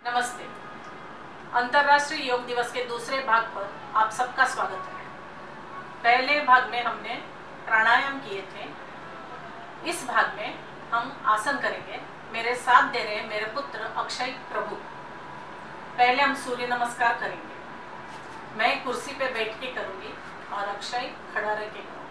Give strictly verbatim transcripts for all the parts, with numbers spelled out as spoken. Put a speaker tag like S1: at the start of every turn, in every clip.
S1: नमस्ते। अंतर्राष्ट्रीय योग दिवस के दूसरे भाग पर आप सबका स्वागत है। पहले भाग में हमने प्राणायाम किए थे। इस भाग में हम आसन करेंगे। मेरे साथ दे रहे हैं मेरे पुत्र अक्षय प्रभु। पहले हम सूर्य नमस्कार करेंगे। मैं कुर्सी पे बैठ के करूँगी और अक्षय खड़ा रह के करूँगा।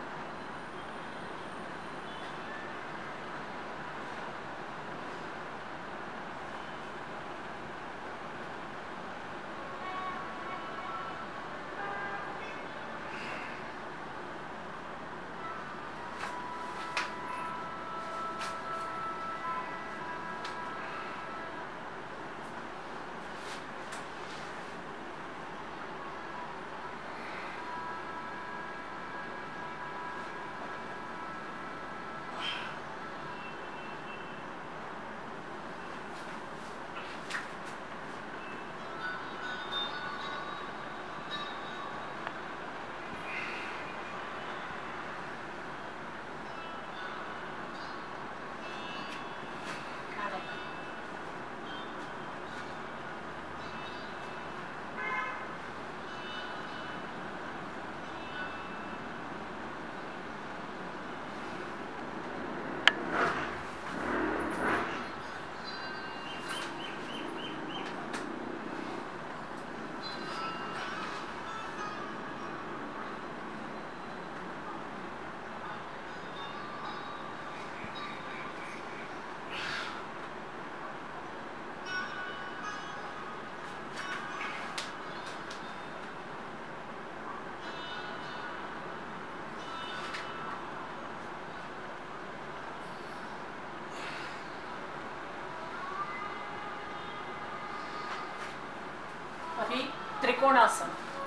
S1: अभी त्रिकोणासन।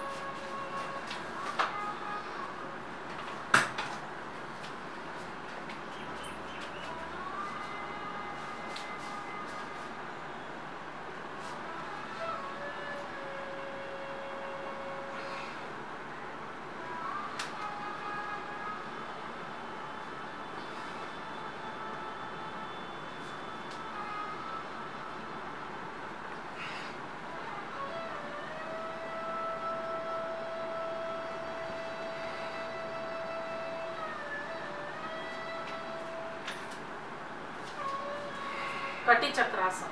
S1: कटी चक्रासन।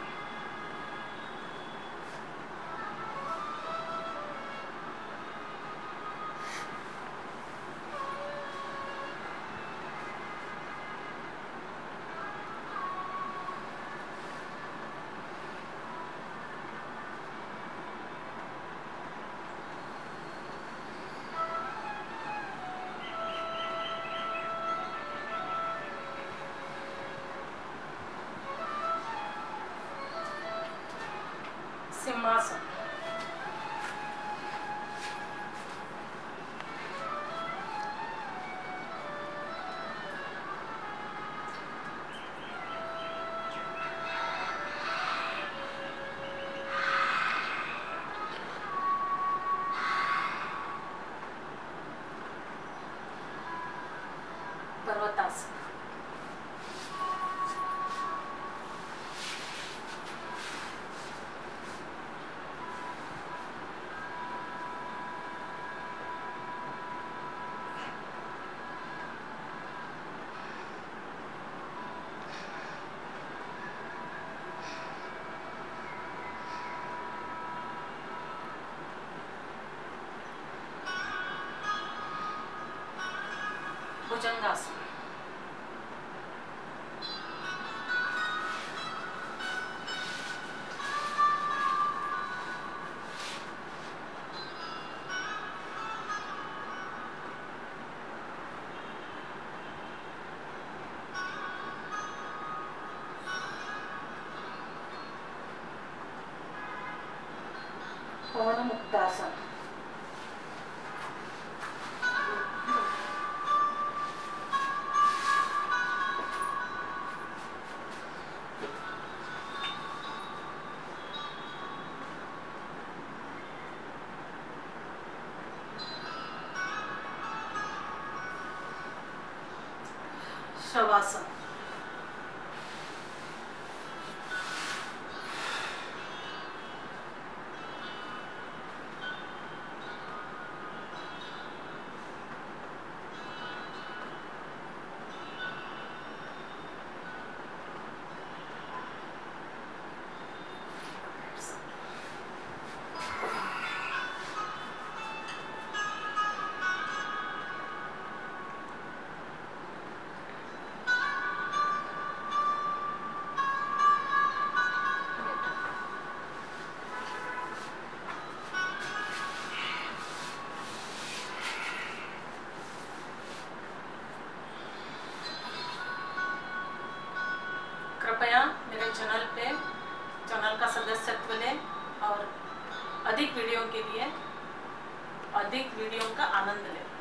S1: सिंहासन। पर्वतासन। भुजंगासन। पवन मुक्तासन। शवासन। चैनल पे चैनल का सदस्यत्व लें और अधिक वीडियो के लिए अधिक वीडियो का आनंद लें।